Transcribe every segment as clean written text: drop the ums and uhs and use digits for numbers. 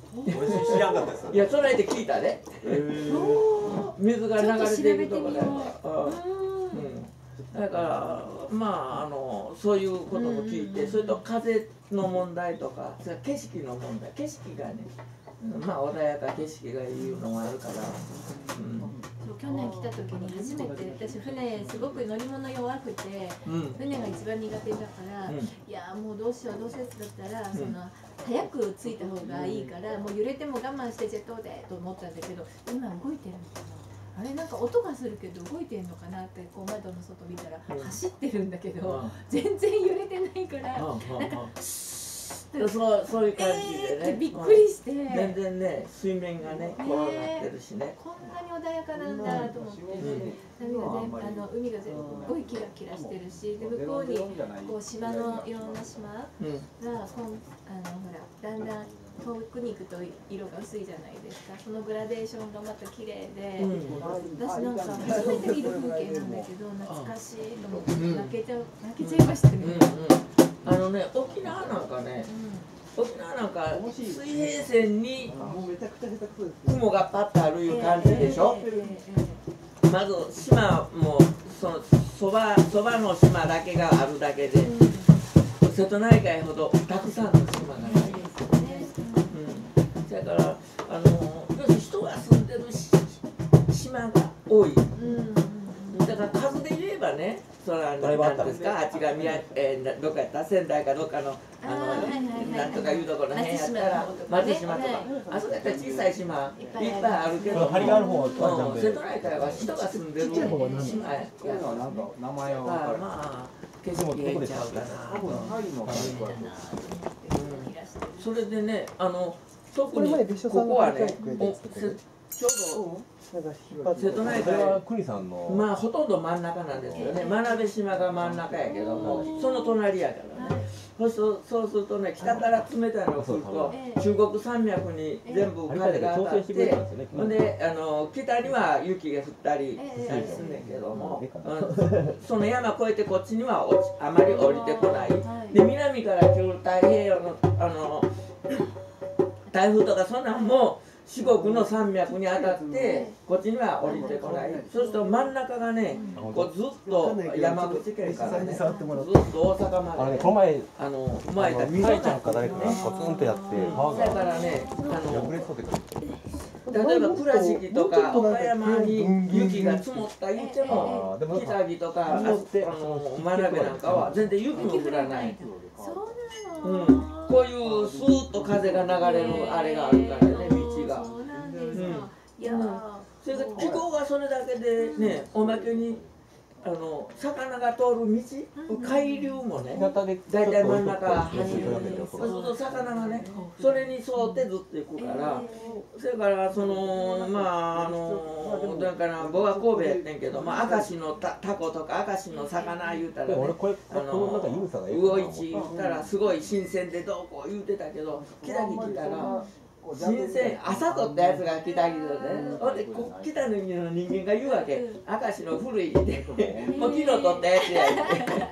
知らんかったです。 いや、それで聞いたね。水が流れているとこだから。だからまあそういうことも聞いて、それと風の問題とか、それ景色の問題、景色がね、まあ穏やか景色がいうのがあるから。 去年来た時に初めて私船すごく乗り物弱くて、船が一番苦手だから、いやもうどうしようどうせだったらその早く着いた方がいいから、もう揺れても我慢してジェットでと思ったんだけど、今動いてるのかな、あれなんか音がするけど動いてるのかなってこう窓の外見たら走ってるんだけど、全然揺れてないからなんかそういう感じでね、 びっくりして、 全然ね水面がねこうなってるしね、 こんなに穏やかなんだと思って、海がすごいキラキラしてるし、で向こうにこう島のいろんな島がほらだんだん遠くに行くと色が薄いじゃないですか。そのグラデーションがまた綺麗で、私なんか初めて見る風景なんだけど懐かしいと思って泣けちゃいましたね。 沖縄なんかね、沖縄なんか水平線に雲がパッとあるいう感じでしょ。まず島もそばの島だけがあるだけで、瀬戸内海ほどたくさんの島がないですよね。だから要するに人が住んでる島が多い。だから数で言えばね、なんですか、あっちがどっかやったら仙台かどっかのなんとかいうところの辺やったら松島とか、あそこやったら小さい島いっぱいあるけど、瀬戸内海は人が住んでる島やから名前はまあ景色がいっちゃうかな。それでね、特にここはね、ちょうど瀬戸内海まあほとんど真ん中なんですよね。真鍋島が真ん中やけども、その隣やからね。そうするとね、北から冷たいのが来ると中国山脈に全部風が当たって、ほんで北には雪が降ったりするんだけども、その山越えてこっちにはあまり降りてこない。で南から来る太平洋の台風とかそんなんも四国の山脈に当たってこっちには降りてこない。そうすると真ん中がね、こうずっと山口県からね、ずっと大阪まで、 この前生まれた溝なんか誰かがコツンとやって川がだからね、 破れそうで例えば倉敷とか岡山に雪が積もった言っても、北木とか真鍋なんかは全然雪も降らない。こういうスーッと風が流れるあれがあるからね、道が。それから気候がそれだけでね、おまけに魚が通る道、海流もね、だいたい真ん中走る。そうすると魚がね、それに沿ってずっと行くから、それからだから僕は神戸やってんけど、明石のタコとか明石の魚言うたらね、魚市行ったらすごい新鮮でどうこう言うてたけど、北に来たら。新鮮、朝取ったやつが来たけどね、ほんで北の人間が言うわけ、明石の古いってもう昨日取ったやつやって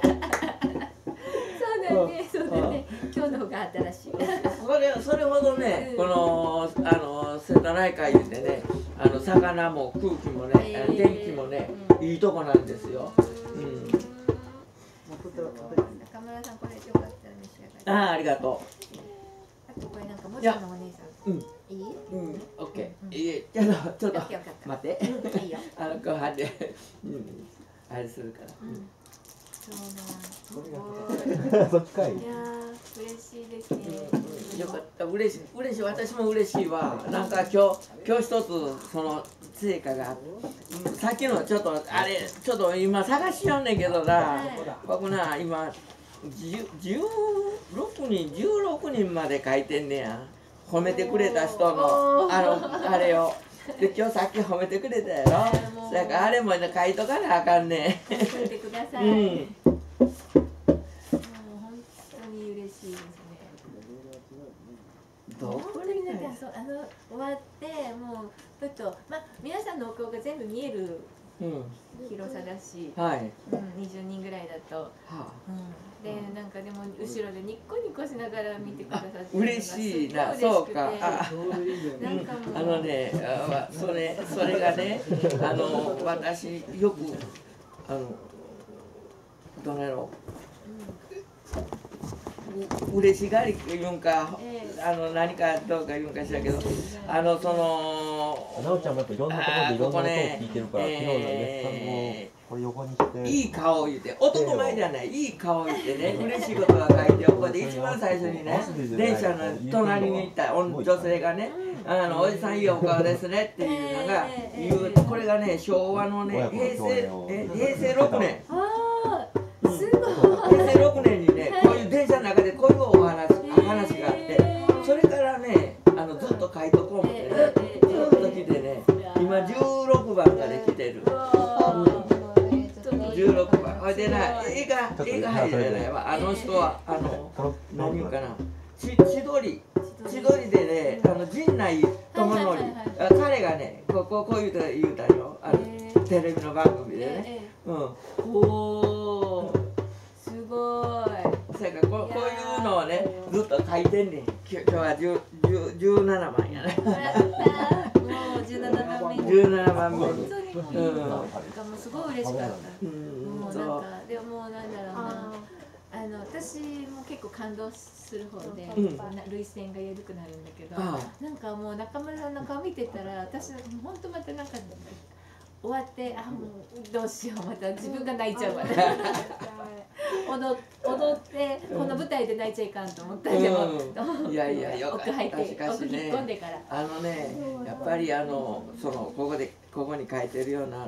そうだね、今日の方が新しいそれほどね、この瀬戸内海でね、魚も空気もね、天気もね、いいとこなんですよ。 中村さん、これよかったら召し上がり。 ありがとう。これなんかもちろんお姉さん。いい？ オッケー。いい、ちょっと待って。 いいよ。 後半であれするから。 そっちかい。 いや嬉しいですね。 よかった、嬉しい、私も嬉しいわ。なんか今日一つその成果が、さっきのちょっと今探しよんねんけどな、僕な今16人まで書いてんねや。褒めてくれた人のあれを。で今日さっき褒めてくれたやろ。だからあれも書いとかなあかんねん。 書いてください。もう本当に嬉しいですね。本当に終わってもうちょっと皆さんのお顔が全部見える広さだし、 はい、 20人ぐらいだと、でなんかでも後ろでニッコニコしながら見てくださって嬉しいな、そうか。それがね、私よくどうやろう、嬉しがり言うんか、何かどうか言うんかしらけど、 なおちゃんもやっぱいろんなところでいろんなことを聞いてるから、昨日のイエスさんもこれ横にしていい顔言って、男前じゃない、いい顔言ってね、嬉しいことが書いて、ここで一番最初にね、電車の隣にいた女性がね、おじさんいいお顔ですねっていうのが言う、これがね、昭和のね、平成6年。平成6年にね、こういう電車の中でこういうお話があって、それからね、ずっと書いとこう思ってね、ずっと来てね、今16番ができてる。16番。ほいでな、絵が入れないわ。あの人は、何言うかな、千鳥でね、陣内智則、彼がね、こう言うたよ、テレビの番組でね。 すごい。 それからこういうのをね、ずっと書いてんねん。今日は17番やね。 もう17番目。本当に。もうすごい嬉しかった。もうなんかでもなんだろうな。私も結構感動する方で、涙腺が緩くなるんだけど、なんかもう中村さんの顔見てたら、私本当またなんか終わって、もうどうしよう、また自分が泣いちゃうわね。踊ってこの舞台で泣いちゃいかんと思ったけど、 いやいや、よかった。 奥入って奥引っ込んでから、 やっぱりここに書いてるような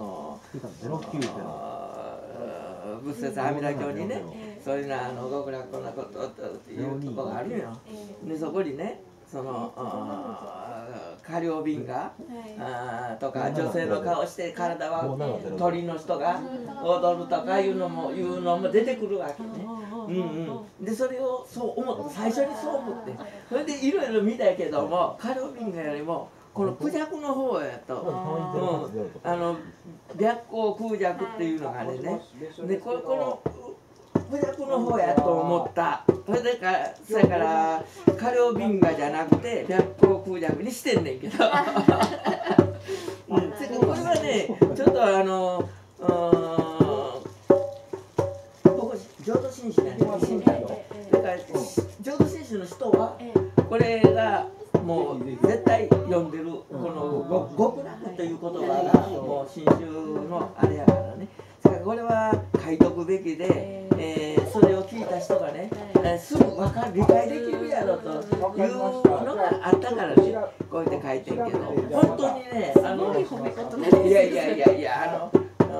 仏説阿弥陀経にね、そういう極楽こんなことっていうとこがあるよ。でそこにね、過料瓶がとか、女性の顔して体は鳥の人が踊るとかいうのも出てくるわけね。でそれをそう思って、最初にそう思って、それでいろいろ見たけども、過料瓶がよりもこの孔雀の方やと、白光孔雀っていうのがあれね、でこの孔雀の方やと思った。それから過料瓶河じゃなくて白光孔雀にしてんねんけど、これはね、ちょっとここ浄土真宗なんですよ。だから浄土真宗の人はこれがもう絶対読んでる、この極楽という言葉がもう真宗のあれやからね。だからこれは書いとくべきで、それを聞いた人がね、すぐ理解できるやろというのがあったからね、こうやって書いてんけど、本当にね、いや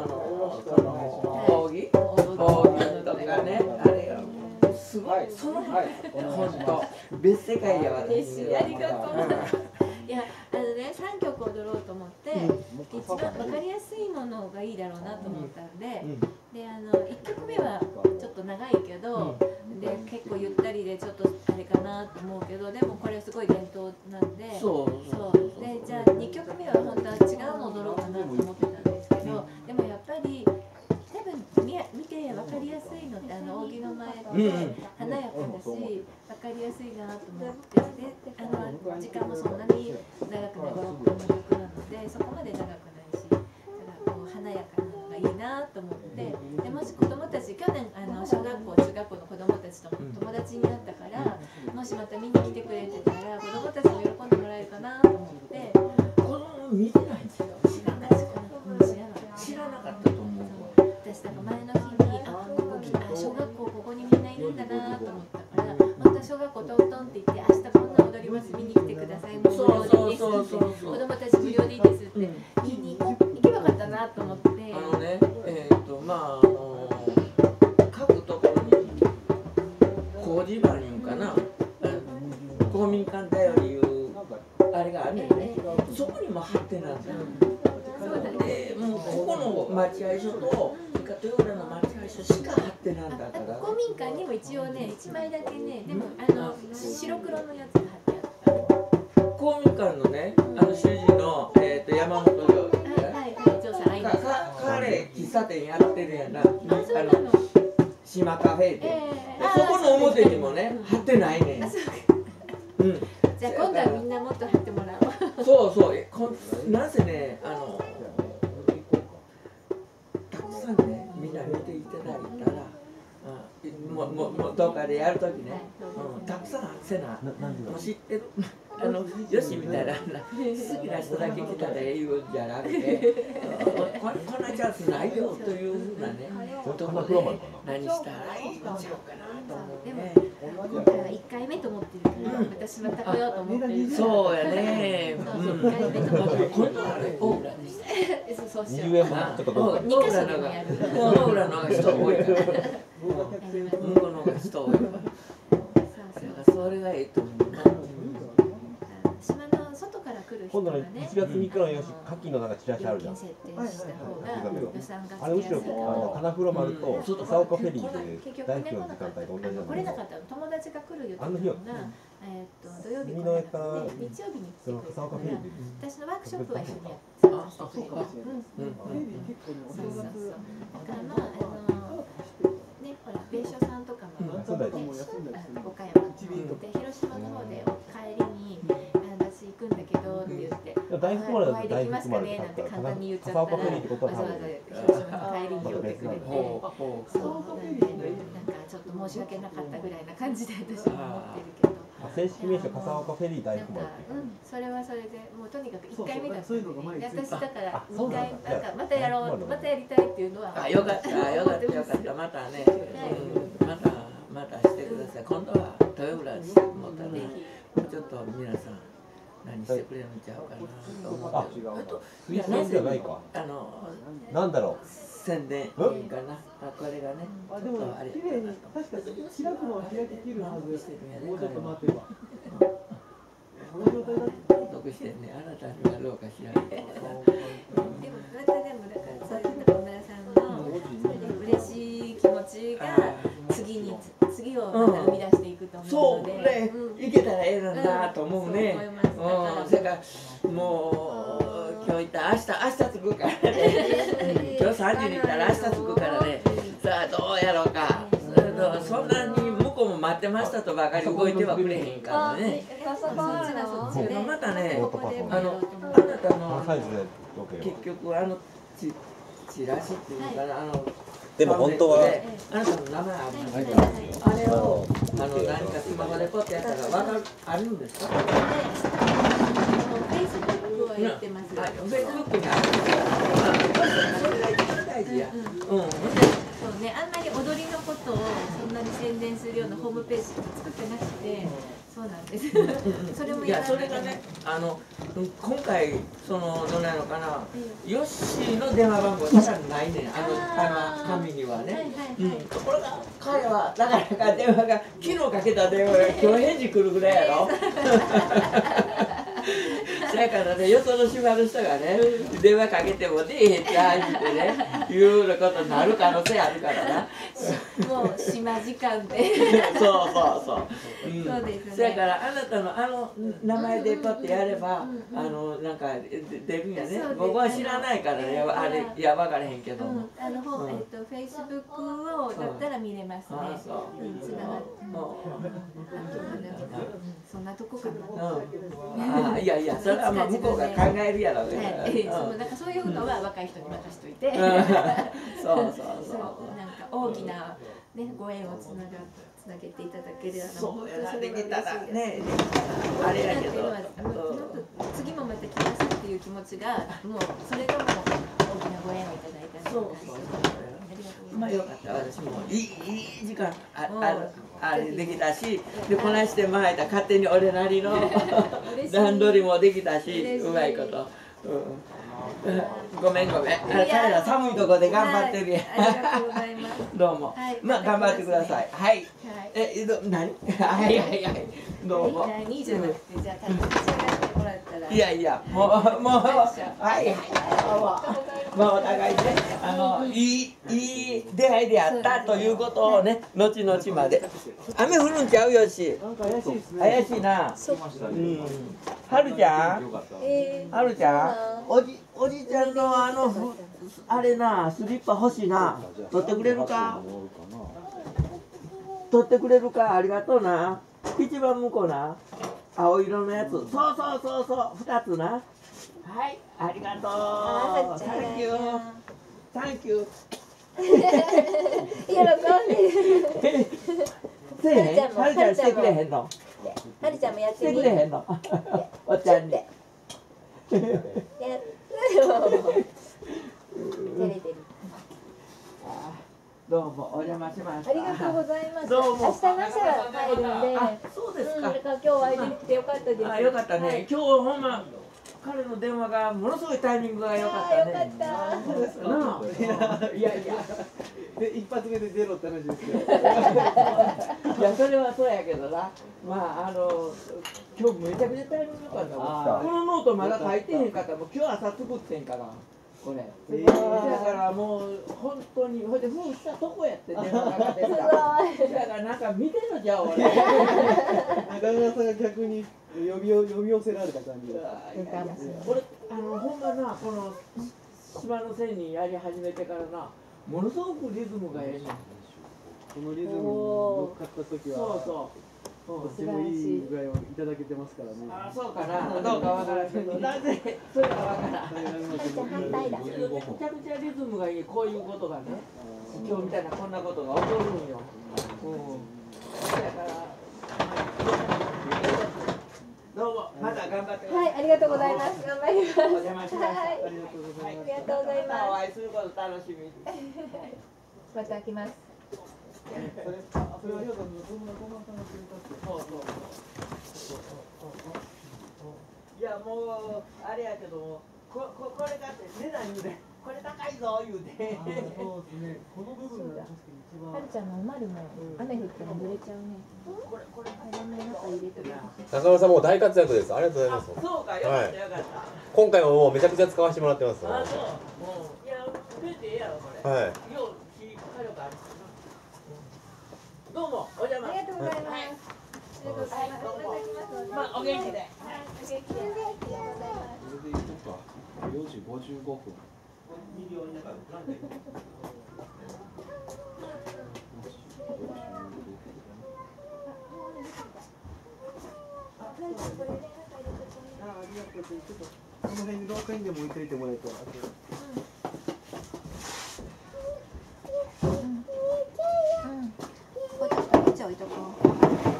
扇とかね、あれがすごい、その本当別世界やわ。 ありがとうございます。いや3曲踊ろうと思って、一番分かりやすいものがいいだろうなと思ったんで、1曲目はちょっと長いけど、で結構ゆったりでちょっとあれかなと思うけど、でもこれすごい伝統なんで、そうで、じゃあ2曲目は本当は違うの踊ろうかなと思ってたんですけど、でもやっぱり多分見て分かりやすいのって扇の前で華やかだし、分かりやすいなと思って、で時間もそんなに長くない、5、6分の曲なのでそこまで長くないし、だからこう華やかなのがいいなと思って、でもし子供たち、去年小学校中学校の子供たちとも友達になったから、もしまた見に来てくれてたら子供たちも喜んでもらえるかなと思って。 見てないんですよ。知らなかったと思う。 私だから前の日に小学校ここにみんないるんだなと思ったから、また小学校トントンって言って、明日こんな踊ります、見に来てください、無料でいいですって、子供たち無料でいいですって言いに行けばよかったなと思って。 各ところに工事場にかな、公民館だよりいうあれがあるよね。そこにも貼ってなんだよ。もうここの待合所と豊浦の待合所しか貼ってなんだから。 公民館にも一応ね、1枚だけね、でも白黒のやつが貼ってあった。 公民館のね、主人の山本城さん、 店やってるやんな。島カフェで。そこの表にもね、貼ってないね。うん。 じゃあ今度はみんなもっと貼ってもらおう。 そうそう。なんせね、たくさんね、みんな見ていただいたら、もうどっかでやるときね、たくさんせな、知ってる。よしみたいな、好きな人だけ来たら言うんじゃなくて、こんなチャンスないよというふうなね、ところで何したらいいんちゃうかなと思うね。 今回は1回目と思ってるから、私また来ようと思ってる。 そうやね。 1回目と思ってる。 今度はオーラでした。 そうしよう。 20円もちょっとどうぞ。 2箇所でもやる。 オーラの方が人多いから。向こうの方が人多いから。それがいいと思うな。 島の外から来る人がね、 1月3日のよし、牡蠣のなんかチラシあるじゃん。 設定した方が予算があれむしろ花風呂丸と笠岡フェリーで大気の時間帯と同じなんだ来れなかったの、友達が来る予定が土曜日海の上から日曜日に来てくれたから、私のワークショップは一緒にやってましたけど、だからまあね、ほら米所さんとかも岡山で広島の方で帰りに私行くんだけどって言って大福丸だと大福丸丸なんて簡単に言っちゃったらわざわざ広島に帰りに寄ってくれて、そうなんでなんかちょっと申し訳なかったぐらいな感じで私は思ってるけど。 正式名称笠岡フェリー大福丸って。 それはそれでもうとにかく1回目だったんで、私だから2回なんかまたやろうまたやりたいっていうのはよかったまたね、またしてください。今度は豊浦にしてもらったらね、もうちょっと皆さん何してくれるんちゃうかなと思って。 いやなんじゃないか。なんだろう。 宣伝いいかな。これがね。 でも綺麗に確か開くのは開ききるはず。もうちょっと待てば。この状態だと得してね、あなたになろうかしら。 でもまたでもだからそういう中村さんのそれで嬉しい気持ちが次をまた生み出していくと思うので、 そうね、いけたらええなと思うね。それからもう今日行った明日着くからね。今日3時に行ったら明日着くからね。さあどうやろうか。そんなに向こうも待ってましたとばかり動いてはくれへんからね。またね、あなたの結局チラシっていうかな、 でも本当はあなたの名前あれを何かスマホでポッてやったらあるんですか？ フェイスブックをやってます。 フェイスブックにあるんですか？それが一番大事や。 そうね、あんまり踊りのことをそんなに宣伝するようなホームページとか作ってなくて、そうなんです。それもそれがね、今回どうなのかな、ヨッシーの電話番号ただないねん、紙にはね。ところが彼はなかなか電話が昨日かけた電話が今日返事来るぐらいやろ。だからね、よその島の人がね、電話かけても出えへんってってね、いうようなことになる可能性あるからな。 もう島時間で。 そうですね。 だからあなたの名前でパッてやれば、なんか出るんやね。僕は知らないからね、あれ分からへんけども。 フェイスブックをだったら見れますね。つながって。そんなとこかな。 いや、それは向こうが考えるやろうね。 なんかそういうのは若い人に任しといて。 そう。 なんか大きなねご縁をつなげていただけるような。 そうやな、できたらね、あれやけど。 次もまた来ますっていう気持ちがもうそれがもう大きなご縁をいただいたので。 まあよかった、私もいい時間あれできたし、でこないして前だ勝手に俺なりの段取りもできたし、うまいこと。ごめん。彼ら寒いとこで頑張ってるやん。 ありがとうございます。 どうも。まあ頑張ってください。はい。何？はい。どうも。 じゃあ2じゃなくてじゃあ立ち上がってもららったら。 いやいや、もう、はい、まあ、お互いね、いい出会いであったということをね、後々まで。雨降るんちゃうよし。 なんか怪しいですね。 怪しいな。はるちゃん。はるちゃん。おじちゃんのあれな、スリッパ欲しいな。取ってくれるか。取ってくれるか、ありがとうな。一番向こうな。青色のやつ。そう、二つな。はい、ありがとう。サンキュー。サンキュー。 喜んでる。 せえへん。はるちゃんしてくれへんの。 はるちゃんもやっしててみ。 くれへんの。おっちゃんに。 やって照れてる。 どうもお邪魔しました。 ありがとうございます。 どうも明日の朝帰るんで。 あ、そうですか。 だから今日は会いに来てよかったです。 あ、よかったね。 はい今日ほんま彼の電話がものすごいタイミングが良かったね。 よかった。 そうですか。 なあいやいや。 で一発目でゼロって話ですけど。 いやそれはそうやけどな。まあ今日めちゃくちゃタイミング良かったわ。このノートまだ書いてへんかったもん。今日朝作ってんから。これ。だからもう本当にほいで封したとこやって電話かかってきた。だからなんか見てんのじゃ俺。 中村さんが逆に呼び寄せられた感じで。 俺ほんまなこの島の線にやり始めてからなものすごくリズムがええねん。 このリズムに乗っかった時は。どっちもいい具合をいただけてますからね。 あ、そうかな。どうかわからんけど、なぜそれはわからん。 反対だ。 めちゃくちゃリズムがいい、こういうことがね。今日みたいなこんなことが起こるんよ。だから。どうも、また頑張って。 はい、ありがとうございます。頑張ります。 お邪魔しました。 はいありがとうございます。 ありがとうございまたおま会いすること楽しみ。 また来ます。 それはひょうたんのそんなごまさんがくれたって。 いやもうあれやけどもこれだって値段言うてこれ高いぞ言うて。 そうですね。この部分が確かに一番。 はるちゃんのおまるも雨降っても濡れちゃうね。 これ早めの中入れてる。 中村さんもう大活躍です。ありがとうございます。 そうか、よかったよかった。 今回ももうめちゃくちゃ使わせてもらってます。 あ、そう。いや、増えてええやろこれ。 はい。 よう火火力あるしな。どうもお邪魔。 ありがとうございます。ありがとうございます。また来ます。 まあお元気で。 はい、お元気で。ありがとうございます。 それで行こうか。4時55分。 ありがとう。ちょっとこの辺に廊下にでも置いといてもらえたら。 ここちょっとこっち置いとこう。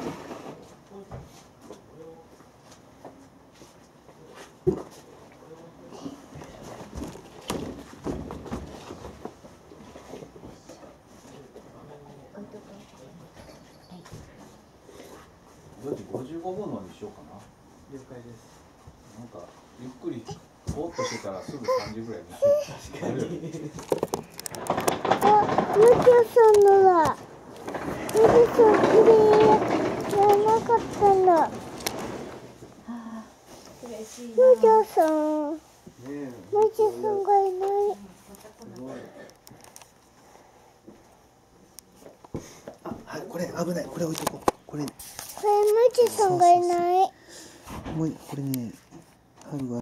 4時55分のにしようかな。 了解です。 なんかゆっくりぼーっとしてたらすぐ3時ぐらいに。確かに。 あ、むちゃさんのだ。むちゃさんきれいじゃなかったの。 嬉しいな。 むちゃさん。 ねえ。 むちゃさんがいない。 すごい。あ、はい、これ危ない。これ置いとこう。これこれむちゃさんがいない。 もうこれね、春が